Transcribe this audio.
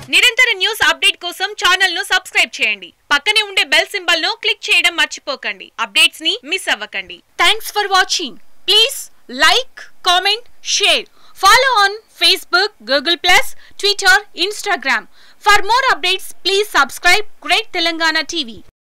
నిరంతర news update కోసం channel ను సబ్స్క్రైబ్ చేయండి. పక్కనే ఉండే బెల్ సింబల్ ను క్లిక్ చేయడం మర్చిపోకండి. అప్డేట్స్ ని మిస్ అవ్వకండి. Thanks for watching. Please like, comment, share. Follow on Facebook, Google+, Twitter, Instagram. For more updates, please subscribe Great Telangana TV.